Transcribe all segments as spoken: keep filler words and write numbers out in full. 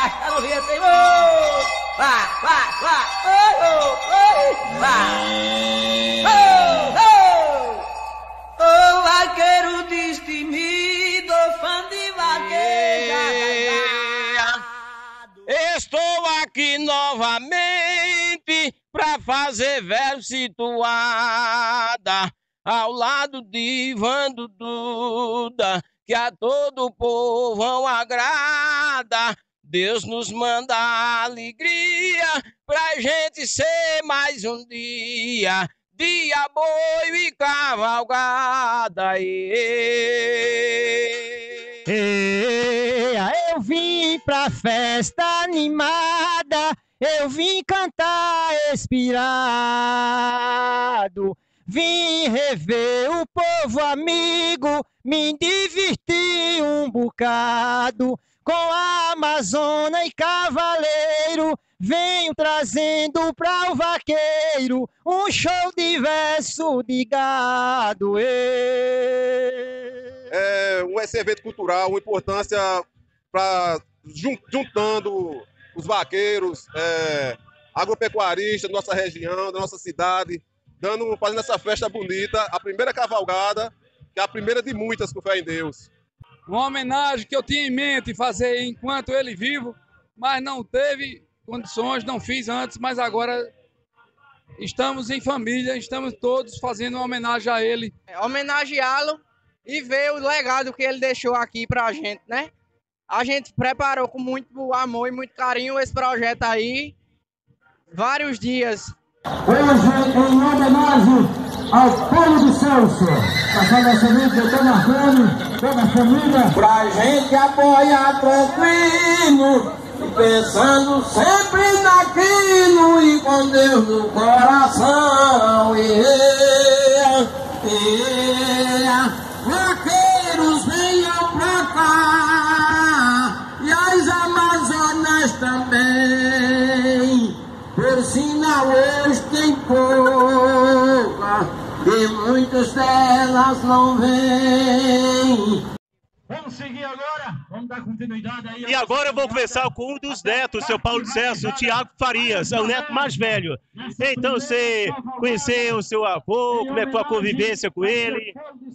tá no vento, hein? Vai, vai, vai! Vai! Ô, vaqueiro destemido, fã de vaqueiro. Estou aqui novamente pra fazer verso situada ao lado de Ivan Duda, que a todo o povão agrada. Deus nos manda alegria pra gente ser mais um dia, dia boi e cavalgada. E... Eu vim pra festa animada, eu vim cantar inspirado, vim rever o povo amigo, me divertir um bocado. Com a Amazona e Cavaleiro, venho trazendo pra o vaqueiro um show de verso de gado. É um esse evento cultural, uma importância para juntando os vaqueiros, é, agropecuaristas da nossa região, da nossa cidade, dando, fazendo essa festa bonita, a primeira cavalgada, que é a primeira de muitas, com fé em Deus. Uma homenagem que eu tinha em mente fazer enquanto ele vivo, mas não teve condições, não fiz antes, mas agora estamos em família, estamos todos fazendo uma homenagem a ele. Homenageá-lo e ver o legado que ele deixou aqui pra gente, né? A gente preparou com muito amor e muito carinho esse projeto aí, vários dias. Hoje, em homenagem ao povo de Celso, passando a semente, eu tô marcando, toda a família. Pra gente apoiar tranquilo, pensando sempre naquilo e com Deus no coração. Yeah, yeah. Vaqueiros venham pra cá e as Amazonas também. Por sinal hoje tem pouca e muitas delas não vêm. Vamos seguir agora, vamos dar continuidade aí. E agora eu vou conversar com um dos netos, seu Paulo de Celso, o Tiago Farias, é o neto mais velho. Então você conheceu o seu avô, como é que foi a convivência com ele?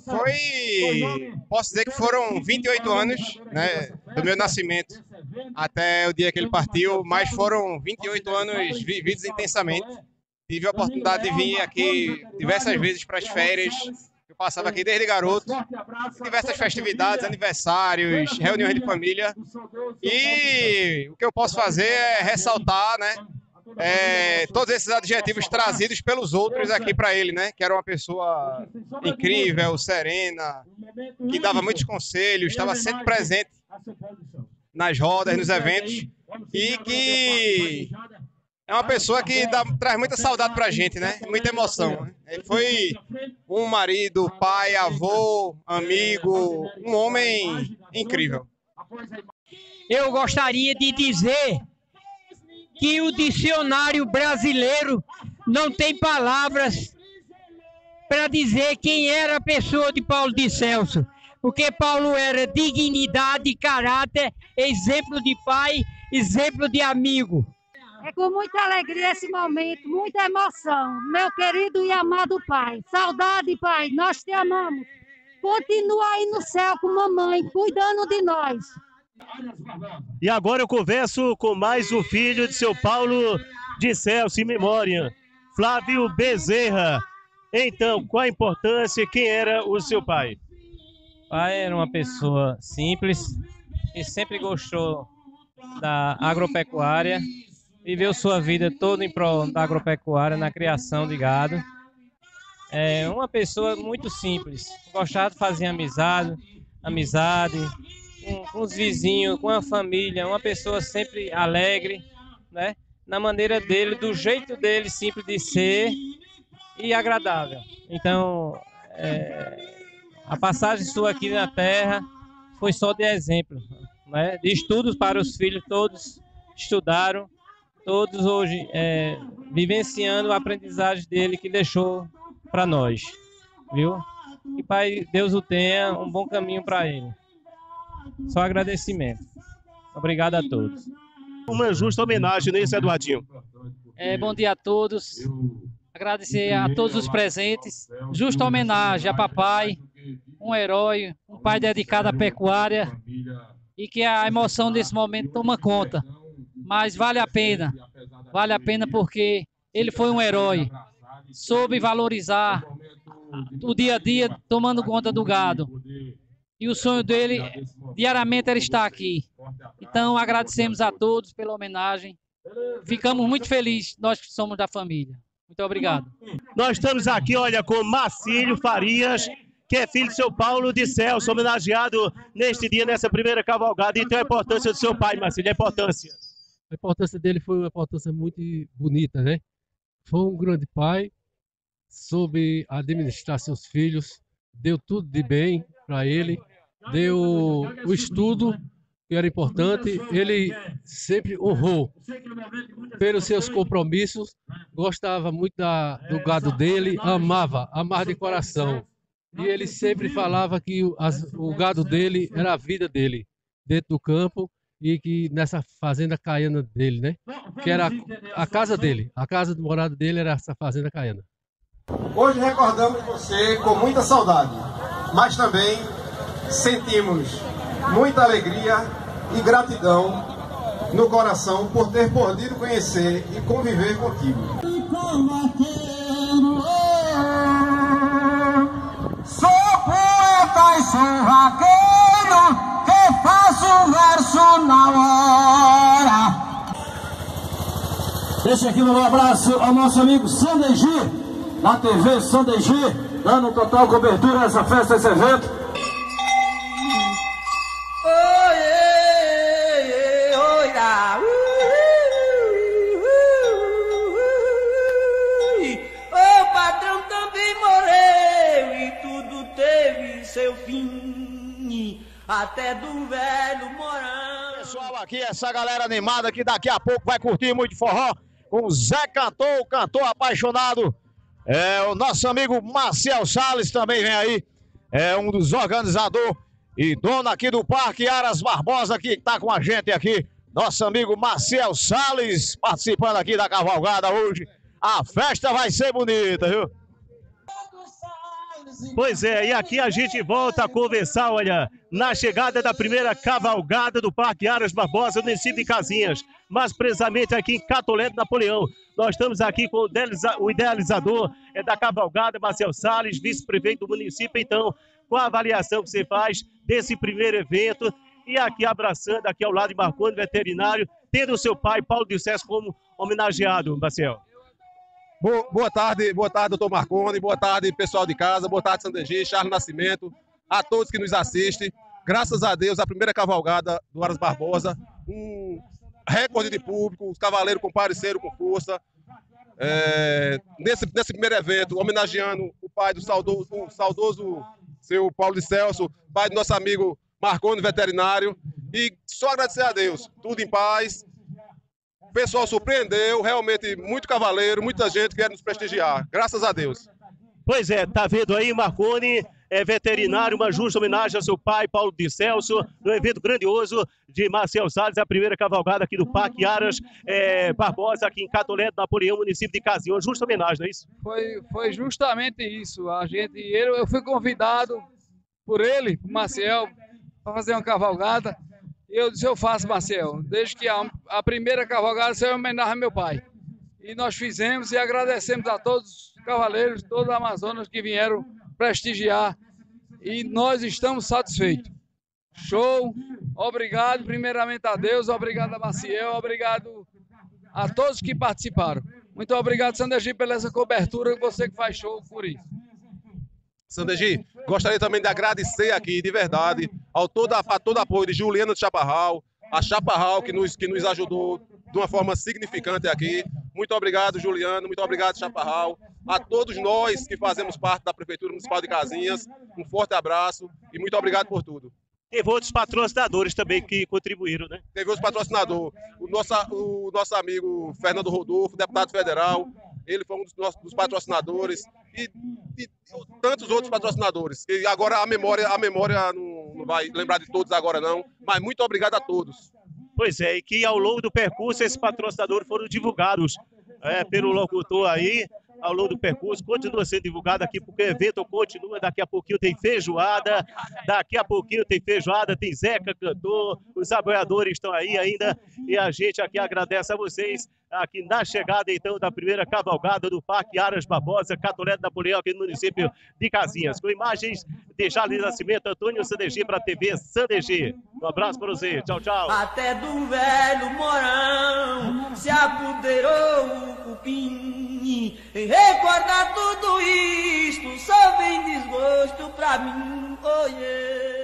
Foi, posso dizer que foram vinte e oito anos, né, do meu nascimento até o dia que ele partiu, mas foram vinte e oito anos vividos intensamente. Tive a oportunidade de vir aqui diversas vezes para as férias. Eu passava aqui desde garoto, diversas festividades, aniversários, reuniões de família. E o que eu posso fazer é ressaltar, né, é, todos esses adjetivos trazidos pelos outros aqui para ele, né, que era uma pessoa incrível, serena, que dava muitos conselhos, estava sempre presente nas rodas, nos eventos, e que é uma pessoa que dá, traz muita saudade pra gente, né? Muita emoção. Né? Ele foi um marido, pai, avô, amigo, um homem incrível. Eu gostaria de dizer que o dicionário brasileiro não tem palavras para dizer quem era a pessoa de Paulo de Celso, porque Paulo era dignidade, caráter, exemplo de pai, exemplo de amigo. É com muita alegria esse momento, muita emoção. Meu querido e amado pai, saudade, pai, nós te amamos. Continua aí no céu com mamãe, cuidando de nós. E agora eu converso com mais um filho de seu Paulo de Celso, em memória, Flávio Bezerra. Então, qual a importância, quem era o seu pai? Pai era uma pessoa simples, que sempre gostou da agropecuária, viveu sua vida toda em prol da agropecuária, na criação de gado. É uma pessoa muito simples, gostava de fazer amizade, amizade com, com os vizinhos, com a família, uma pessoa sempre alegre, né? Na maneira dele, do jeito dele, simples de ser e agradável. Então, é, a passagem sua aqui na Terra foi só de exemplo, né? De estudos para os filhos, todos estudaram, todos hoje é, vivenciando a aprendizagem dele que deixou para nós, viu? Que Pai, Deus o tenha, um bom caminho para ele. Só agradecimento. Obrigado a todos. Uma justa homenagem, né, Eduardinho? É, bom dia a todos. Agradecer a todos os presentes. Justa homenagem a papai, um herói, um pai dedicado à pecuária e que a emoção desse momento toma conta. Mas vale a pena, vale a pena porque ele foi um herói. Soube valorizar o dia a dia tomando conta do gado. E o sonho dele, diariamente, era estar aqui. Então, agradecemos a todos pela homenagem. Ficamos muito felizes, nós que somos da família. Muito obrigado. Nós estamos aqui, olha, com Marcílio Farias, que é filho do seu Paulo de Celso, homenageado neste dia, nessa primeira cavalgada. Então, a importância do seu pai, Marcílio, a importância. A importância dele foi uma importância muito bonita, né? Foi um grande pai, soube administrar seus filhos, deu tudo de bem para ele, deu o estudo que era importante, ele sempre honrou pelos seus compromissos, gostava muito da, do gado dele, amava, amava de coração. E ele sempre falava que o, as, o gado dele era a vida dele, dentro do campo, e que nessa fazenda caiana dele, né? Que era a, a casa dele, a casa de morada dele era essa fazenda caiana. Hoje recordamos você com muita saudade, mas também sentimos muita alegria e gratidão no coração por ter podido conhecer e conviver contigo. Sou poeta e sou vaqueiro, que faço verso na hora. Deixa aqui um abraço ao nosso amigo Sandegi, na T V Sandegi, dando total cobertura a essa festa, a esse evento. O patrão também morreu e tudo teve seu fim, até do velho Morão. Pessoal, aqui essa galera animada que daqui a pouco vai curtir muito forró com o Zé Cantor, o cantor apaixonado. É, o nosso amigo Marcel Salles também vem aí, é um dos organizadores e dono aqui do Parque Aras Barbosa, que está com a gente aqui. Nosso amigo Marcel Salles participando aqui da cavalgada hoje. A festa vai ser bonita, viu? Pois é, e aqui a gente volta a conversar, olha, na chegada da primeira cavalgada do Parque Aras Barbosa, no município de Casinhas, mais precisamente aqui em Catolé do Napoleão. Nós estamos aqui com o idealizador é, da cavalgada, Marcel Salles, vice-prefeito do município. Então, com a avaliação que você faz desse primeiro evento, e aqui abraçando, aqui ao lado de Marconi, veterinário, tendo o seu pai, Paulo de Celso, como homenageado, Marcel. Boa, boa tarde, boa tarde, doutor Marconi, boa tarde, pessoal de casa, boa tarde, Sandegi, Charles Nascimento, a todos que nos assistem. Graças a Deus, a primeira cavalgada do Aras Barbosa, um recorde de público, os cavaleiros compareceram com força. É, nesse, nesse primeiro evento, homenageando o pai do saudoso, o saudoso seu Paulo de Celso, pai do nosso amigo Marconi, veterinário, e só agradecer a Deus, tudo em paz. O pessoal surpreendeu, realmente muito cavaleiro, muita gente quer nos prestigiar, graças a Deus. Pois é, tá vendo aí, Marconi, é veterinário, uma justa homenagem ao seu pai, Paulo de Celso, no evento grandioso de Marcel Salles, a primeira cavalgada aqui do Parque Aras é, Barbosa, aqui em Catolé do Napoleão, município de Casinhas. Uma justa homenagem, não é isso? Foi, foi justamente isso. A gente, eu, eu fui convidado por ele, por Marcel, para fazer uma cavalgada. E eu disse, eu faço, Marcel, desde que a, a primeira cavalgada seja homenagem ao meu pai. E nós fizemos e agradecemos a todos os cavaleiros, todas as Amazonas que vieram prestigiar. E nós estamos satisfeitos. Show! Obrigado, primeiramente a Deus, obrigado a Maciel, obrigado a todos que participaram. Muito obrigado, Sandegi, pela essa cobertura, você que faz show por isso. Sandegi, gostaria também de agradecer aqui, de verdade, ao todo, a todo apoio de Juliana de Chaparral, a Chaparral que nos, que nos ajudou de uma forma significante aqui. Muito obrigado, Juliano, muito obrigado, Chaparral. A todos nós que fazemos parte da Prefeitura Municipal de Casinhas, um forte abraço e muito obrigado por tudo. Teve outros patrocinadores também que contribuíram, né? Teve outros patrocinadores. O nosso, o nosso amigo Fernando Rodolfo, deputado federal, ele foi um dos nossos dos patrocinadores e, e, e tantos outros patrocinadores. E agora a memória, a memória não, não vai lembrar de todos agora não, mas muito obrigado a todos. Pois é, e que ao longo do percurso esses patrocinadores foram divulgados é, pelo locutor aí, ao longo do percurso, continua sendo divulgado aqui, porque o evento continua, daqui a pouquinho tem feijoada, daqui a pouquinho tem feijoada, tem Zeca cantor, os apoiadores estão aí ainda, e a gente aqui agradece a vocês, aqui na chegada então da primeira cavalgada do Parque Aras Barbosa, Catolé de Napoleão, aqui no município de Casinhas, com imagens de Charles Nascimento, Antônio Sandegi para a T V Sandegi. Um abraço para você, tchau, tchau. Até do velho Morão se apoderou o cupim. Em recordar tudo isto, só vem desgosto pra mim, oh yeah.